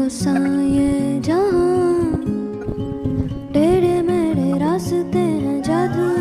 सा ये जहां, टेढ़े मेढ़े रास्ते हैं जादू